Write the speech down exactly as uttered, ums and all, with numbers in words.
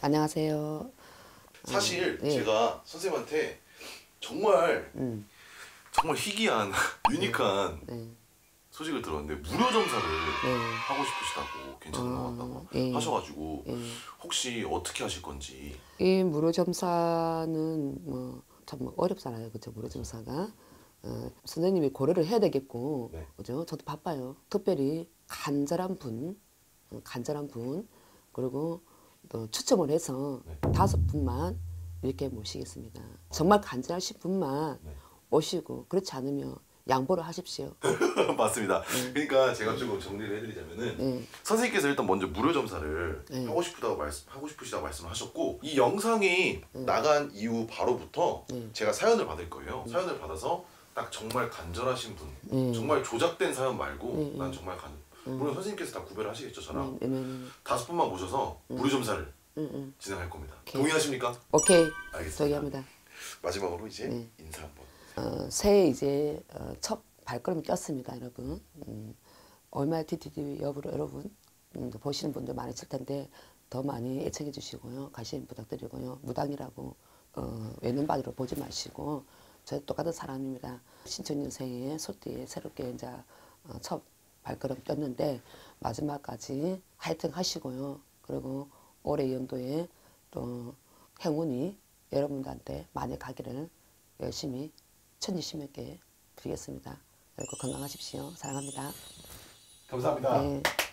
안녕하세요. 사실 네. 제가 선생님한테 정말 음. 정말 희귀한 유니크한 네. 소식을 들었는데 무료 점사를 네. 하고 싶으시다고 괜찮은 것 같다고 예. 하셔가지고 예. 혹시 어떻게 하실 건지. 이 무료점사는 뭐 참 어렵잖아요, 그죠? 무료점사가 어, 선생님이 고려를 해야 되겠고, 네. 그죠? 저도 바빠요. 특별히 간절한 분, 어, 간절한 분, 그리고 또 추첨을 해서 네. 다섯 분만 이렇게 모시겠습니다. 정말 간절하신 분만 네. 오시고, 그렇지 않으면 양보를 하십시오. 맞습니다. 네. 그러니까 제가 조금 정리를 해드리자면은 네. 선생님께서 일단 먼저 무료 점사를 네. 하고 싶다고 말씀 하고 싶으시다고 말씀하셨고, 이 영상이 네. 나간 이후 바로부터 네. 제가 사연을 받을 거예요. 사연을 받아서 딱 정말 간절하신 분, 네. 정말 조작된 사연 말고 네. 난 정말 간 물론 선생님께서 다 구별을 하시겠죠, 저랑. 네, 네, 네. 다섯 분만 모셔서 무료 점사를 응, 응. 진행할 겁니다. 오케이. 동의하십니까? 오케이. 알겠습니다. 동의합니다. 마지막으로 이제 네. 인사 한번. 어, 새해 이제 어, 첫 발걸음이 꼈습니다, 여러분. 음, 얼마의 티티디 여부로 여러분 음, 보시는 분들 많으실 텐데 더 많이 애청해 주시고요. 관심 부탁드리고요. 무당이라고 어, 외눈박이로 보지 마시고 저 똑같은 사람입니다. 신천년 생에 소띠에 새롭게 이제 어, 첫 발걸음 꼈는데 마지막까지 화이팅 하시고요. 그리고 올해 연도에 또 행운이 여러분들한테 많이 가기를 열심히 천지심에게 드리겠습니다. 그리고 건강하십시오. 사랑합니다. 감사합니다. 네.